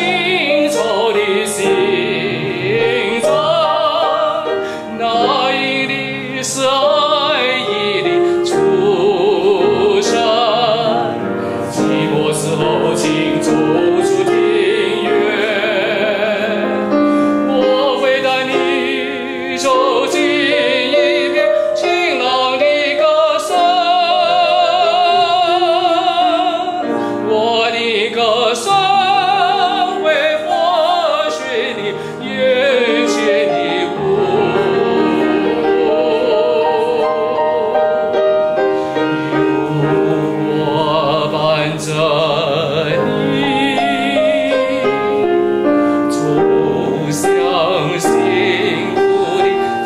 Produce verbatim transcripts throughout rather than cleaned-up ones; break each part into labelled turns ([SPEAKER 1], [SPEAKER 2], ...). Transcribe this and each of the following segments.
[SPEAKER 1] 清澈的心中，那一粒是爱意的出生。寂寞时候，请走出庭院，我会带你走进一片晴朗的歌声。我的歌声会活血你眼前的舞，有我伴着你，走向幸福的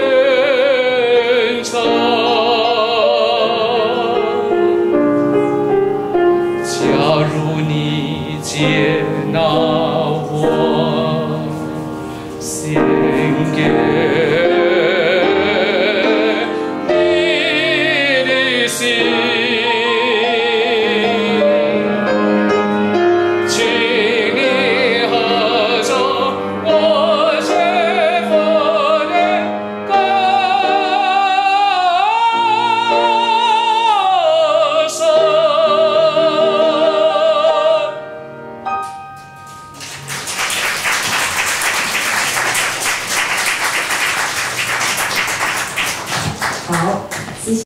[SPEAKER 1] 前程。假如你接纳我，献给